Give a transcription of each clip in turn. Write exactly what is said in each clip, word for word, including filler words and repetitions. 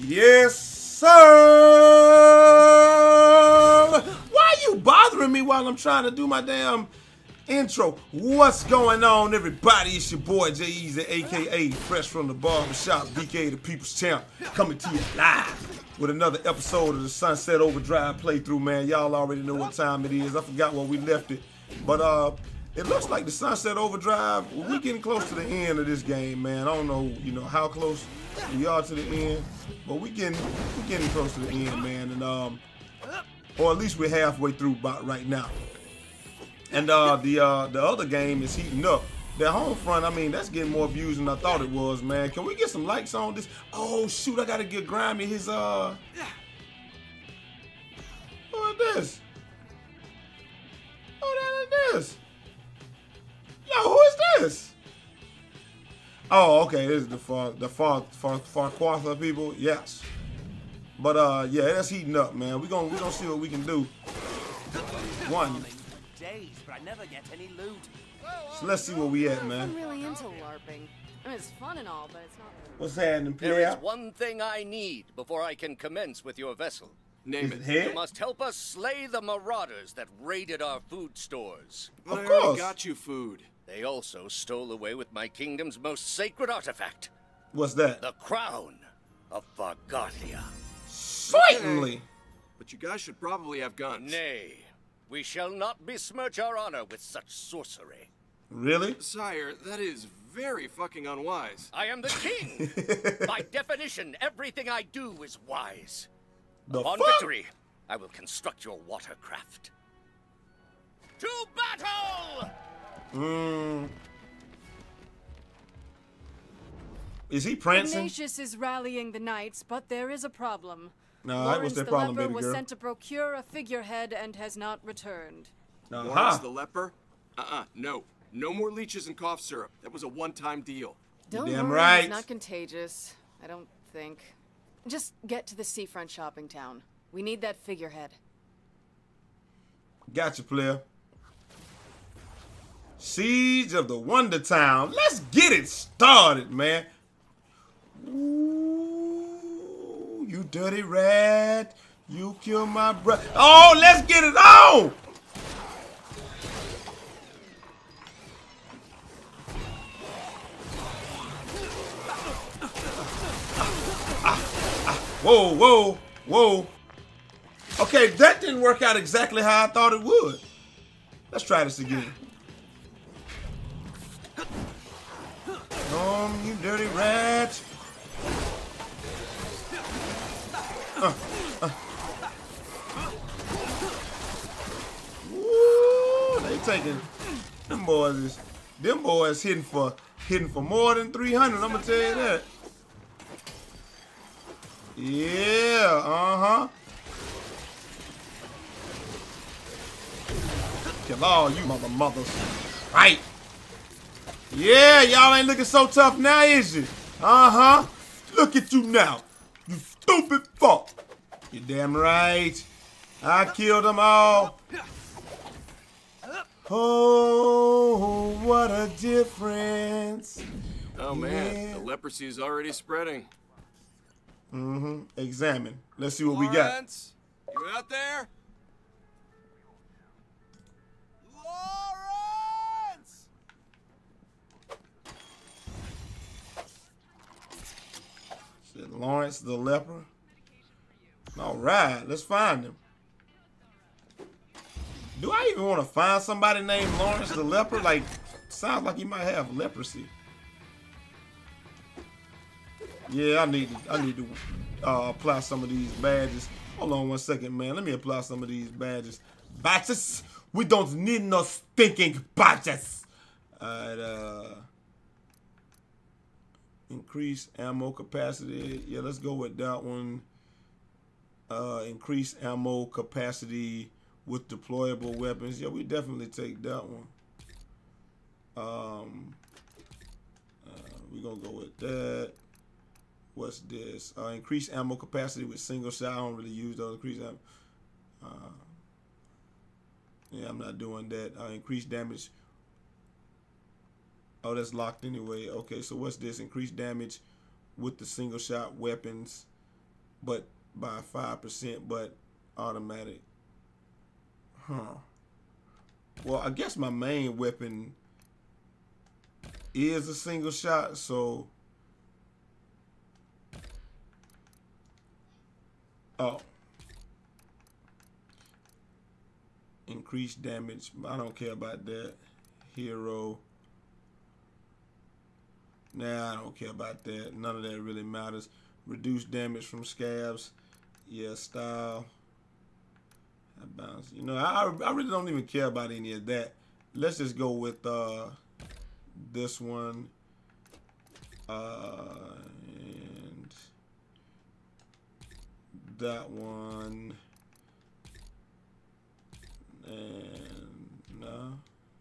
Yes, sir. Why are you bothering me while I'm trying to do my damn intro? What's going on, everybody? It's your boy J Easy, aka fresh from the barbershop, B K the People's Champ, coming to you live with another episode of the Sunset Overdrive playthrough. Man, y'all already know what time it is. I forgot where we left it, but uh, it looks like the Sunset Overdrive. We're getting close to the end of this game, man. I don't know, you know, how close we are to the end, but we getting we getting close to the end, man. And um, or at least we're halfway through about right now. And uh, the uh, the other game is heating up. The home front, I mean, that's getting more views than I thought it was, man. Can we get some likes on this? Oh shoot, I gotta get Grimy his uh. Who is this? Who the hell is this? Yo, who is this? Oh, okay, this is the far the far far Farquaad people, yes. But uh, yeah, that's heating up, man. We gonna we gonna see what we can do. One. Days, but I never get any loot. So let's see where we at, man. I'm really into LARPing. I mean, it's fun and all, but it's not. What's happening, player? There is one thing I need before I can commence with your vessel. Name it. Head? You must help us slay the marauders that raided our food stores. Of I course. already got you food. They also stole away with my kingdom's most sacred artifact. What's that? The crown of Vargathia. Certainly. Okay. But you guys should probably have guns. Nay, we shall not besmirch our honor with such sorcery. Really? Sire, that is very fucking unwise. I am the king. By definition, everything I do is wise. The Upon fuck? victory, I will construct your watercraft. To battle! Mm. Is he prancing? Ignatius is rallying the knights, but there is a problem. No, that Lawrence was their the problem, leper baby was girl. sent to procure a figurehead and has not returned. Lawrence Uh-huh. the leper? Uh-uh, no. No more leeches and cough syrup. That was a one-time deal. Don't damn worry, right. he's not contagious. I don't think. Just get to the seafront shopping town. We need that figurehead. Gotcha, player. Siege of the Wondertown. Let's get it started, man. Ooh, you dirty rat. You killed my brother. Oh, let's get it on. Whoa, whoa, whoa. Okay, that didn't work out exactly how I thought it would. Let's try this again. Um, you dirty rat. Uh, uh. Woo, they taking them boys is them boys hitting for hitting for more than three hundred, I'm gonna tell you that. Yeah, uh-huh. Kill all you mother mothers. Right. Yeah, y'all ain't looking so tough now, is you? Uh-huh. Look at you now. You stupid fuck. You damn right. I killed them all. Oh, what a difference. Oh man, Yeah. the leprosy is already spreading. Mm-hmm. Examine. Let's see what we got. Lawrence, you out there? Lawrence! Said Lawrence the leper. All right, let's find him. Do I even want to find somebody named Lawrence the leper? Like, sounds like he might have leprosy. Yeah, I need to, I need to uh, apply some of these badges. Hold on one second, man. Let me apply some of these badges. Badges? We don't need no stinking badges. Alright, uh, increase ammo capacity. Yeah, let's go with that one. Uh, increase ammo capacity with deployable weapons. Yeah, we definitely take that one. Um, uh, we're gonna go with that. What's this? Uh, increase ammo capacity with single shot. I don't really use those. Increase ammo. Uh, yeah, I'm not doing that. Uh, increase damage Oh, that's locked anyway. Okay, so what's this? Increased damage with the single shot weapons. but by five percent, but automatic. Huh. Well, I guess my main weapon is a single shot, so oh. Increased damage. I don't care about that. Hero. Nah, I don't care about that. None of that really matters. Reduce damage from scabs. Yeah, style. That bounce. You know, I I really don't even care about any of that. Let's just go with uh this one. Uh and that one. And no.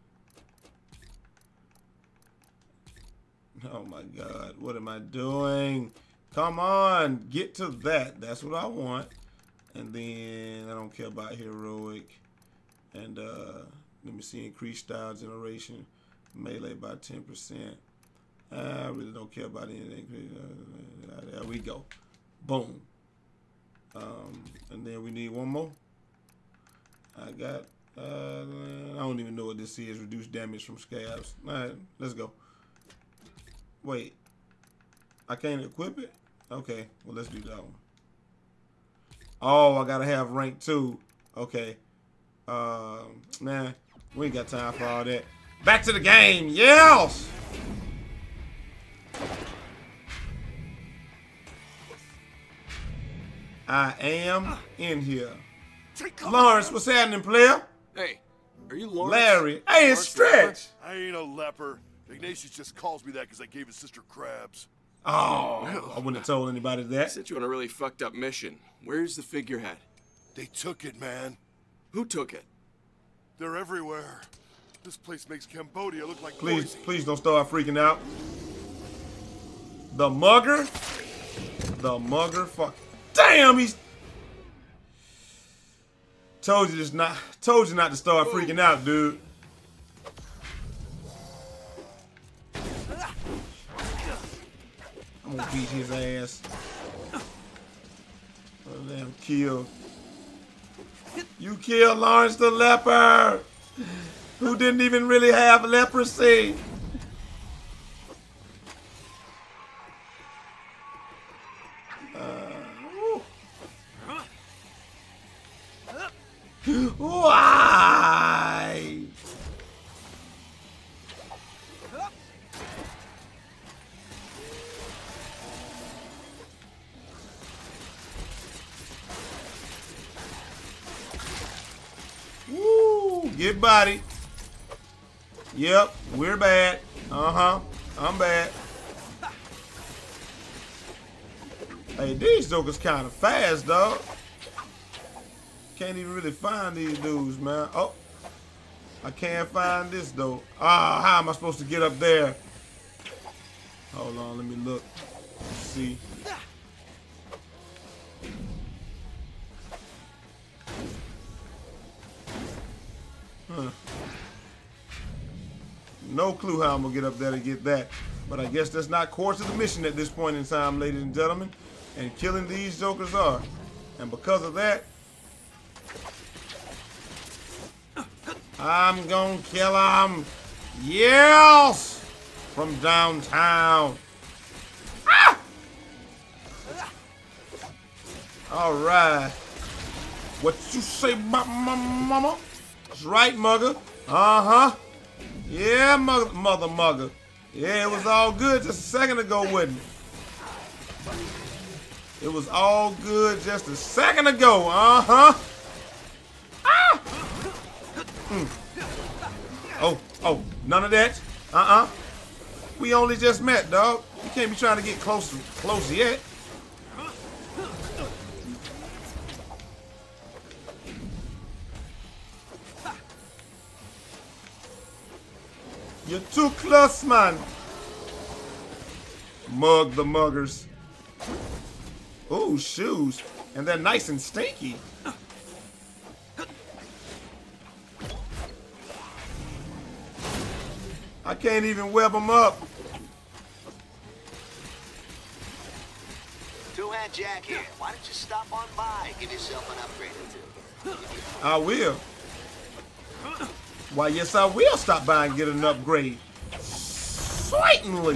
Oh my God, what am I doing? Come on, get to that. That's what I want. And then I don't care about heroic. And uh, let me see, increase style generation, melee by ten percent. I really don't care about anything. Uh, there we go. Boom. Um, and then we need one more. I got, uh, I don't even know what this is. Reduce damage from scabs. All right, let's go. Wait, I can't equip it? Okay, well, let's do that one. Oh, I gotta have rank two. Okay. Um, man, we ain't got time for all that. Back to the game, yes! I am in here. Lawrence, what's happening, player? Hey, are you Lawrence? Larry. Hey, it's Stretch. I ain't a leper. Ignatius just calls me that because I gave his sister crabs. Oh, I wouldn't have told anybody I that. sent you on a really fucked up mission. Where's the figurehead? They took it, man. Who took it? They're everywhere. This place makes Cambodia look like Please, Boise. please don't start freaking out. The mugger? The mugger? Fuck. Damn, he's... Told you just not... Told you not to start freaking out, dude. I'm gonna beat his ass. Oh, damn, kill. You killed Lawrence the leper, who didn't even really have leprosy. Uh, why? Woo! Get body. Yep, we're bad. Uh-huh. I'm bad. Hey, these jokers kind of fast, dog. Can't even really find these dudes, man. Oh, I can't find this, though. Ah, how am I supposed to get up there? Hold on, let me look. Let's see. Huh. No clue how I'm gonna get up there to get that. But I guess that's not core to the mission at this point in time, ladies and gentlemen. And killing these jokers are. And because of that, I'm gonna kill them. Yes! From downtown. Ah! All right. What you say about my mama? That's right, mugger. Uh-huh. Yeah, mother, mother mugger. Yeah, it was all good just a second ago, wasn't it? It was all good just a second ago. Uh-huh. Ah! Mm. Oh, oh, none of that. Uh-uh. We only just met, dog. You can't be trying to get close, close yet. You're too close, man. Mug the muggers. Ooh, shoes. And they're nice and stinky. I can't even web them up. Two-hand Jack here. Why don't you stop on by? Give yourself an upgrade or two. I will. Why, yes, I will stop by and get an upgrade. Certainly.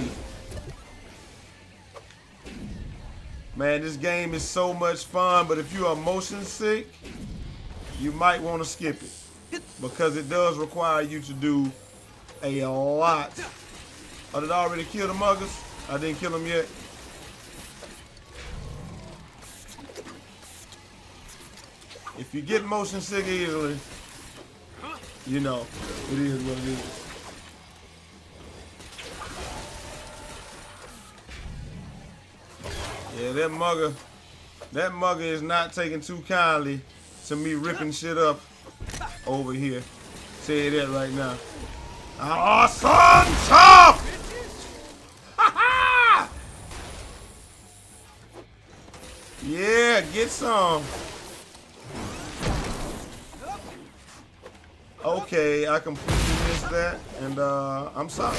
Man, this game is so much fun, but if you are motion sick, you might want to skip it. Because it does require you to do a lot. Oh, did I already kill the muggers? I didn't kill them yet. If you get motion sick easily, you know, it is what it is. Yeah, that mugger, that mugger is not taking too kindly to me ripping shit up over here. Say that right now. Awesome tough! Yeah, get some. Okay, I completely missed that, and uh, I'm sorry.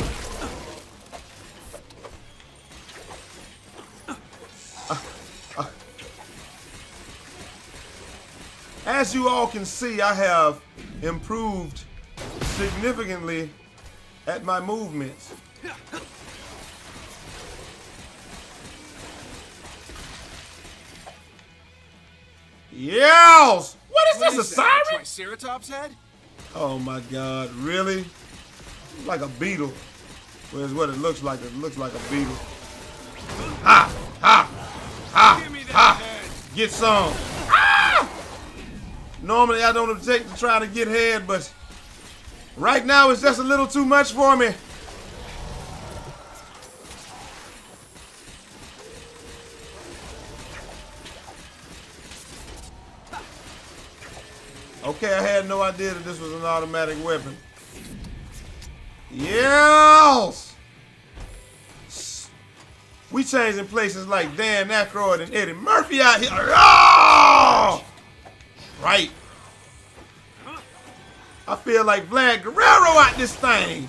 Uh, uh. As you all can see, I have improved significantly at my movements. Yells! What is What this, is a that, siren? Triceratops head? Oh my God, really? Like a beetle. Well, it's what it looks like. It looks like a beetle. Ha! Ha! Ha! Give me that Ha! head. Get some. Ah! Normally I don't object to try to get head, but right now it's just a little too much for me. Okay, I had no idea that this was an automatic weapon. Yes! We changing places like Dan Aykroyd and Eddie Murphy out here. Oh! Right. I feel like Vlad Guerrero out this thing.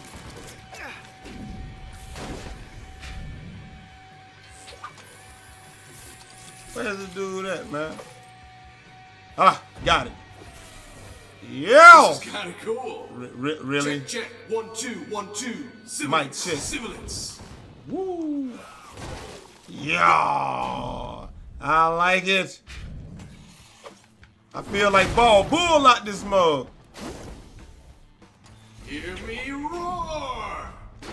Where's the dude at, man? Ah, got it. Yeah. This is kind of cool. R really? Check, check. One, two, one, two. Sibilance. Mic check. Sibilance. Woo. Yeah. I like it. I feel like Ball Bull out this mug. Hear me roar.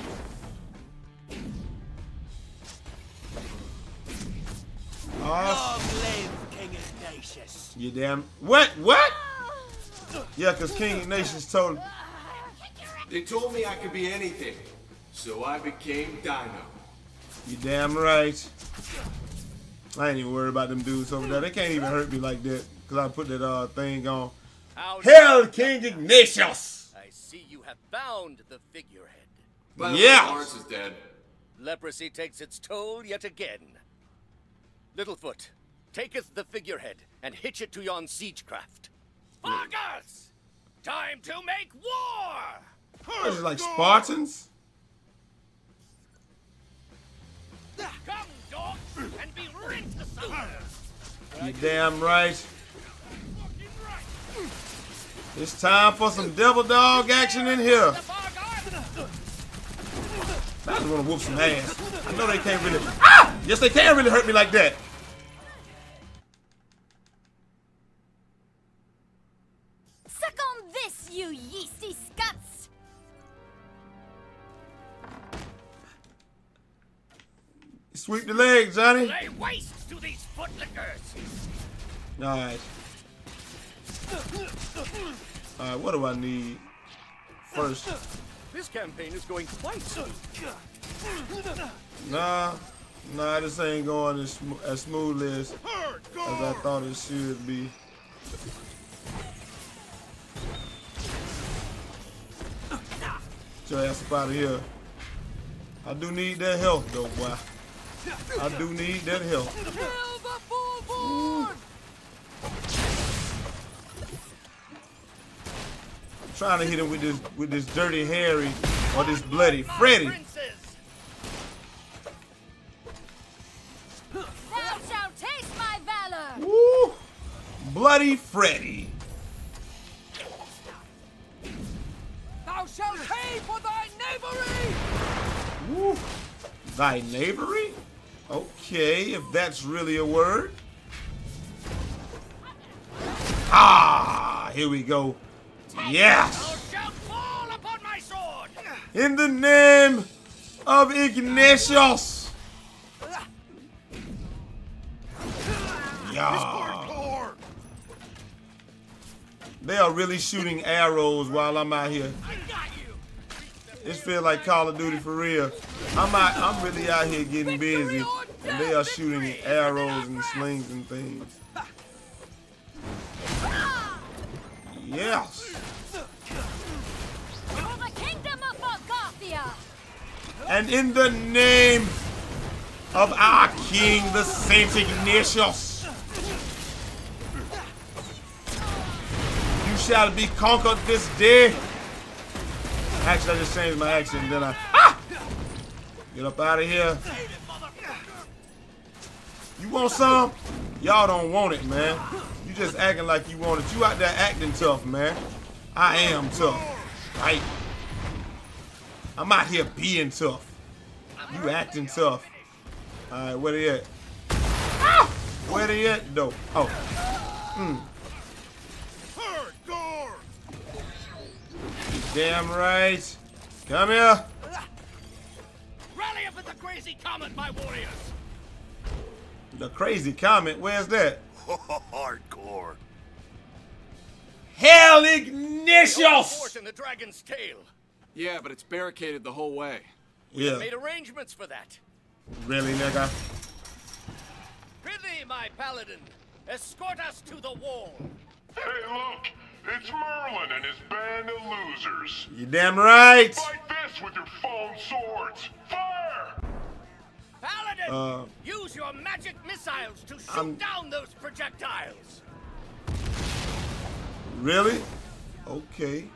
Oh, Long live King Ignatius. you damn. What? What? Yeah, because King Ignatius told him. They told me I could be anything, so I became Dino. You damn right. I ain't even worried about them dudes over there. They can't even hurt me like that because I put that uh thing on. How Hell, King Ignatius! I see you have found the figurehead. By the Yeah. way, Lawrence is dead. Leprosy takes its toll yet again. Littlefoot, taketh the figurehead and hitch it to yon siegecraft. Vargas! Time to make war! This is like Spartans? Come, dogs, and be rent asunder! You damn right. It's time for some devil dog action in here. I just want to whoop some ass. I know they can't really. Ah! Yes, they can really hurt me like that. Suck on this, you yeasty scuts! Sweep the leg, Johnny. Lay waste to these footlickers! All right. All right. What do I need first? This campaign is going quite smooth. Nah, nah. This ain't going as, sm as smoothly as, as I thought it should be. Get your ass up out of here. I do need that help, though, boy. I do need that help. I'm trying to hit him with this with this dirty Harry or this bloody Freddy. Thou shalt Bloody Freddy. Thou shalt pay for thy knavery! Woo. Thy knavery? Okay, if that's really a word. Ah, here we go. Yes. Thou shalt fall upon my sword! In the name of Ignatius. Yeah. They are really shooting arrows while I'm out here. This feel like Call of Duty for real. I'm out, I'm really out here getting busy, and they are shooting arrows and slings and things. Yes. For the kingdom of Bulgaria! And in the name of our King, the Saint Ignatius, you shall be conquered this day. Actually, I just changed my accent, then I... Ah! Get up out of here. You want some? Y'all don't want it, man. You just acting like you want it. You out there acting tough, man. I am tough, right? I'm out here being tough. You acting tough. All right, where they at? Ah! Where they at, though? Oh. Hmm. Damn right. Come here. Rally up at the crazy comet, my warriors! The crazy comet, where's that? Hardcore. Hell Ignatius! Fort in the dragon's tail. Yeah, but it's barricaded the whole way. Yeah. Made arrangements for that. Really, nigga? Prithee, my paladin, escort us to the wall. Hey, look! It's Merlin and his band of losers. You damn right. Fight this with your foam swords. Fire! Paladin, Uh, use your magic missiles to shoot I'm- down those projectiles. Really? Okay.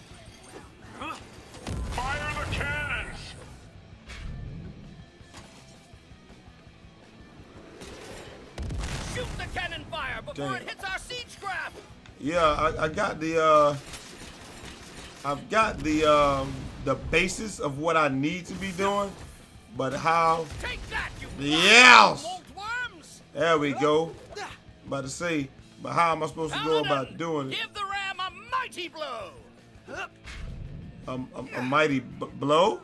Fire the cannons! Shoot the cannon fire before Damn. it hits our siege craft. Yeah, I, I got the uh I've got the um the basis of what I need to be doing, but how Take that, you Yes! mold worms. there we go. About to say, but how am I supposed to go Paladin, about doing it? give the ram a mighty blow. Um, a, a mighty b blow?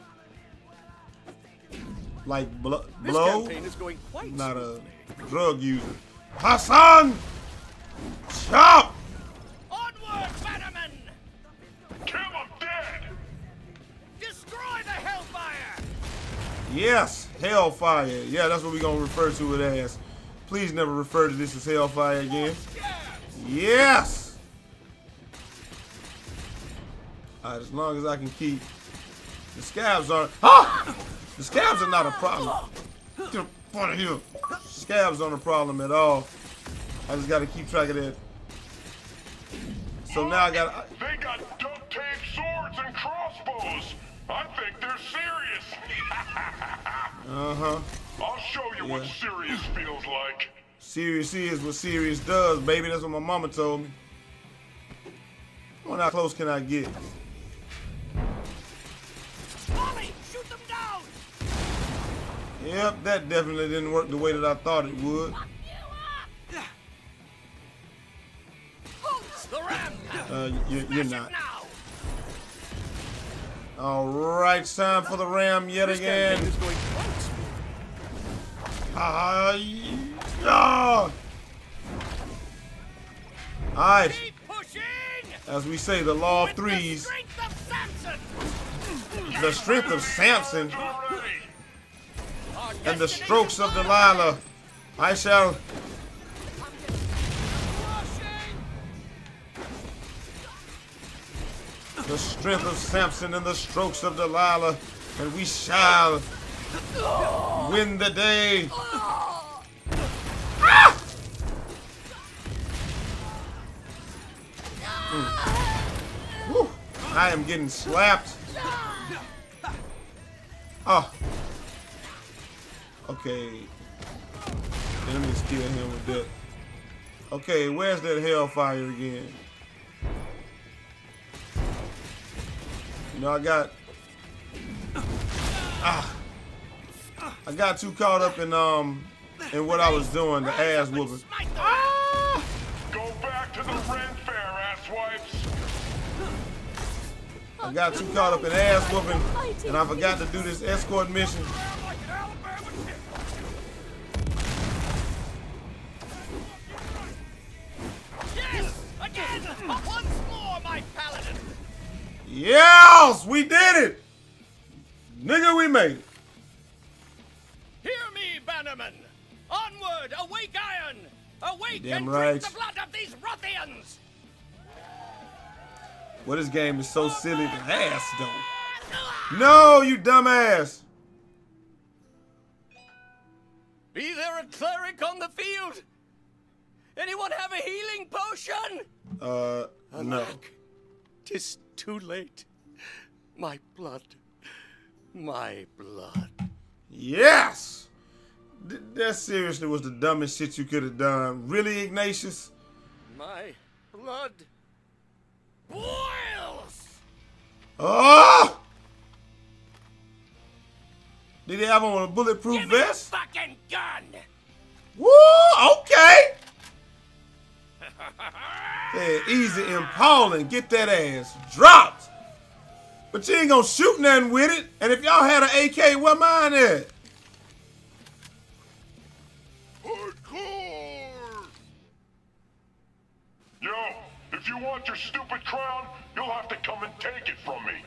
Like bl This blow? campaign is going quite Not a drug user. Hassan! Chop! Onward, Bannerman! Kill him dead! Destroy the hellfire! Yes, Hellfire. Yeah, that's what we're gonna refer to it as. Please never refer to this as Hellfire again. Yes! Alright, as long as I can keep the scabs are ah! The scabs are not a problem. Get the front of here. Scabs aren't a problem at all. I just gotta keep track of that. So now I gotta They got duct tape swords and crossbows. I think they're serious. Uh-huh. I'll show you what Yeah. serious feels like. Serious is what serious does, baby. That's what my mama told me. Well, how close can I get? Molly, shoot them down! Yep, that definitely didn't work the way that I thought it would. The ram! Uh, you, you're Smash not. it now! All right, it's time for the ram yet again. This campaign is going quite smooth. Ah, yeah. All right, Keep pushing! as we say, the law of With the threes, strength of Samson! the strength of Samson, Already. Our and the destiny strokes is of mine. Delilah. I shall. The strength of Samson and the strokes of Delilah, and we shall win the day. Ah! Mm. Woo. I am getting slapped. Oh. Okay. Let me just kill him with that. Okay, where's that hellfire again? You know, I got... Ah. I got too caught up in, um, in what I was doing, the ass whooping. Ah! Go back to the Ren Fair, asswipes. I got too caught up in ass whooping, and I forgot to do this escort mission. Yes! Again! Once more, my paladin! Yes! We did it! Nigga, we made it. Hear me, bannerman! Onward, awake iron! Awake Damn and right. drink the blood of these ruffians! Well, this game is so silly. The ass, though. No, you dumbass. Be there a cleric on the field? Anyone have a healing potion? Uh, no. Alack, 'tis too late. My blood. My blood. Yes! Th that seriously was the dumbest shit you could have done. Really, Ignatius? My blood boils! Oh! Did he have on a bulletproof Give me a vest? fucking gun! Woo! Okay! Yeah, easy impaling. Get that ass dropped. But you ain't gonna shoot nothing with it. And if y'all had an A K, where mine at? Hardcore! Yo, if you want your stupid crown, you'll have to come and take it from me.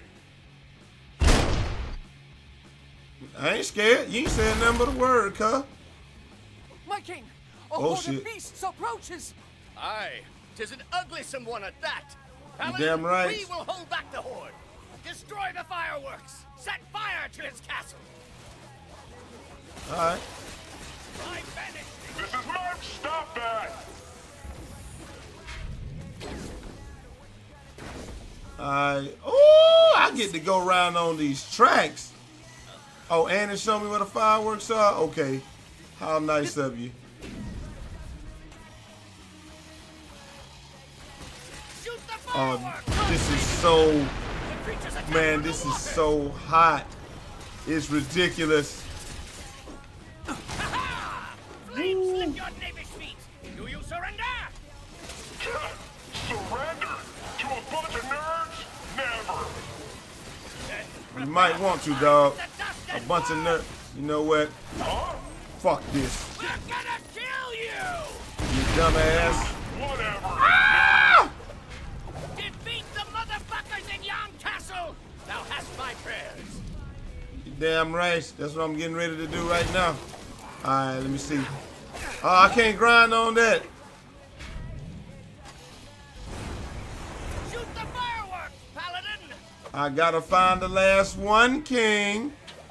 I ain't scared. You ain't saying nothing but a word, cuh. My king, a Oh, horde shit. of beasts approaches. Aye, 'tis an uglesome one at that. You Paladin, damn right. we will hold back the horde. Destroy the fireworks. Set fire to his castle. All right. I banish thee. This is my... Stop that! All right. Oh, I get to go around on these tracks. Oh, and it show me where the fireworks are? Okay. How nice of you. Shoot the Oh, fireworks. this is so... The creatures attack Man, from the this is water. so hot. It's ridiculous. Ha-ha! Flames lick your knavish feet. Do you surrender? Surrender? To a bunch of nerds? Never! You might want to, dog. The dust A and bunch of burn. nerds. You know what? Huh? Fuck this. We're gonna kill you! You dumbass. Whatever. Ah! Defeat the motherfuckers in yon castle! Thou hast my prayers. You damn right. That's what I'm getting ready to do right now. Alright, let me see. Oh, I can't grind on that. Shoot the fireworks, paladin! I gotta find the last one, King.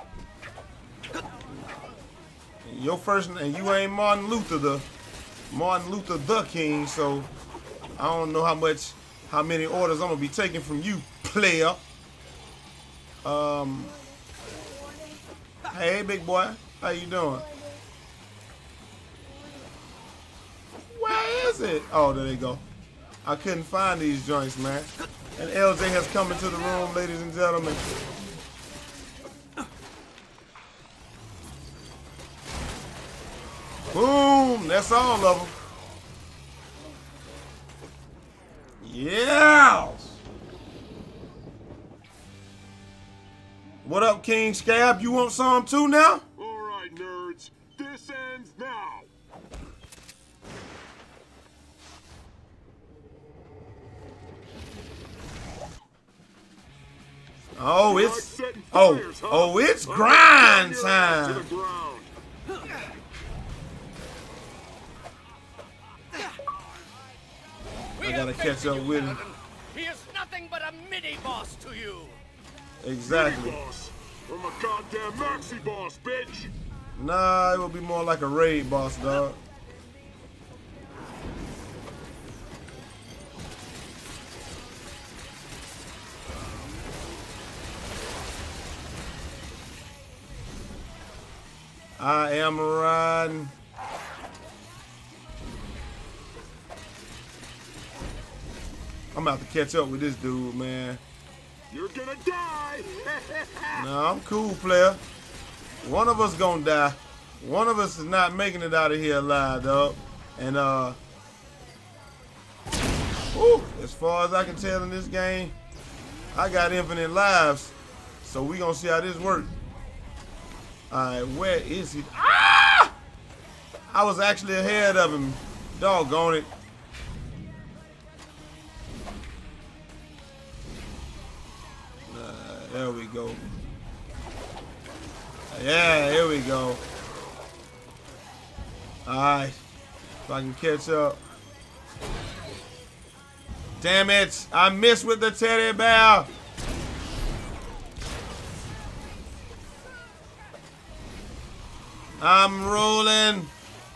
And your first, and you ain't Martin Luther the Martin Luther the King, so I don't know how much, how many orders I'm gonna be taking from you, player. Um. Hey, big boy, how you doing? Where is it? Oh, there they go. I couldn't find these joints, man. And L J has come into the room, ladies and gentlemen. Boom! That's all of them. Yeah! What up, King Scab? You want some too now? All right, nerds. This ends now. Oh, it's oh oh it's grind time. We I gotta have faith catch in up you, with him. paladin. He is nothing but a mini-boss to you. Exactly. Boss. I'm a goddamn maxi boss, bitch. Nah, it would be more like a raid boss, dog. I am riding. I'm about to catch up with this dude, man. You're gonna die! No, I'm cool, player. One of us gonna die. One of us is not making it out of here alive, dog. And, uh... whew, as far as I can tell in this game, I got infinite lives. So we gonna see how this works. Alright, where is he? Ah! I was actually ahead of him. Doggone it. Uh, there we go. Yeah, here we go. Alright. If I can catch up. Damn it. I missed with the teddy bear. I'm rolling.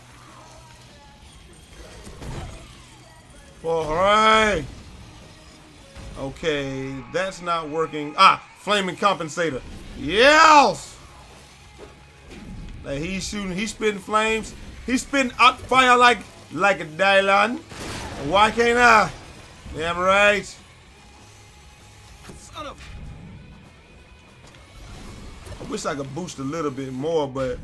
For hooray. Okay, that's not working. Ah, flaming compensator. Yes! Like he's shooting, he's spitting flames. He's spitting out fire like like a Dylan. Why can't I? Damn right. Son of... I wish I could boost a little bit more, but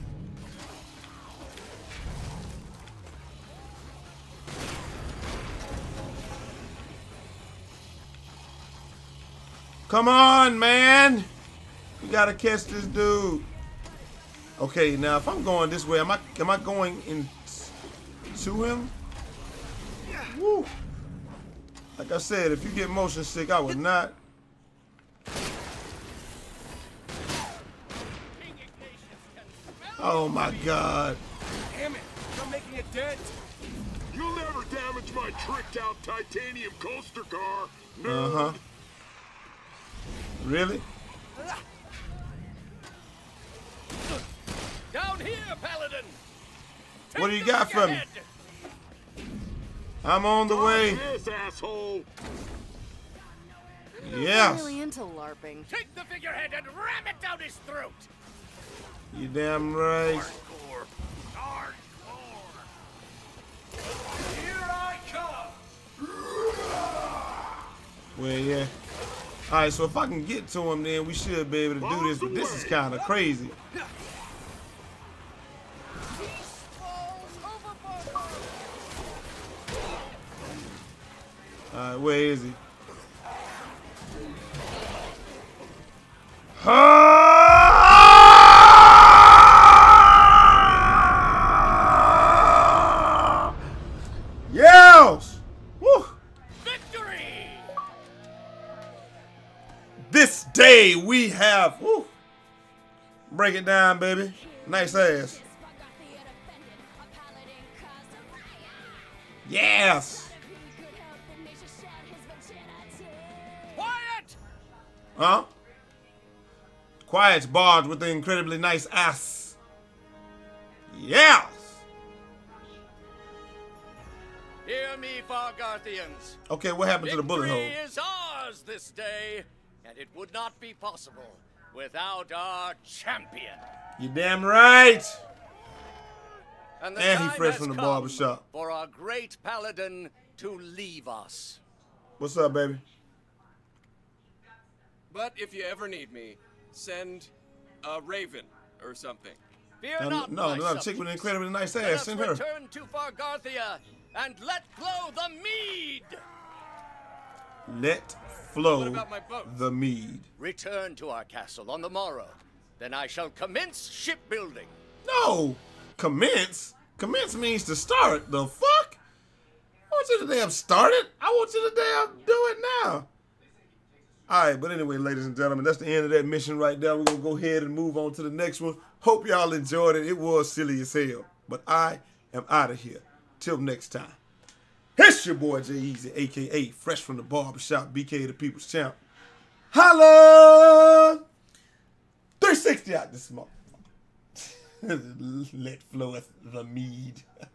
come on, man. We gotta catch this dude. Okay, now if I'm going this way, am I am I going in to him? Woo. Like I said, if you get motion sick, I would not. Oh my God. Damn it, I'm making a dent. You'll never damage my tricked out titanium coaster car. No. Uh-huh. Really? Down here, Paladin! What do you got for me? I'm on the way. This asshole. Yes. I'm really into LARPing. Take the figurehead and ram it down his throat! You damn right. Hardcore. Hardcore. Here I come! Well, yeah. All right, so if I can get to him, then we should be able to do this, but this is kind of crazy. All right, where is he? Yes! Woo! Victory! This day we have. Woo! Break it down, baby. Nice ass. Yes! Quiet! Huh? Quiet's barred with the incredibly nice ass. Yes! Hear me, Fargarthians. Okay, what happened to the bullet hole? Victory is ours this day, and it would not be possible without our champion. You damn right! And, the And he time fresh has from the come barber shop. for our great paladin to leave us. What's up, baby? But if you ever need me, send a raven or something. Fear No, not, no, my no, chick with an subjects. incredibly nice Let ass. us Send her. return to Fargarthia and let flow the mead. Let flow What about my boat? the mead. Return to our castle on the morrow. Then I shall commence shipbuilding. No! Commence? Commence means to start. The fuck? I want you to damn start it. I want you to damn do it now. Alright, but anyway, ladies and gentlemen, that's the end of that mission right there. We're going to go ahead and move on to the next one. Hope y'all enjoyed it. It was silly as hell. But I am out of here. Till next time. It's your boy Jay Easy, a k a. Fresh from the Barbershop, B K the People's Champ. Holla! three sixty out this month. Let floweth the mead.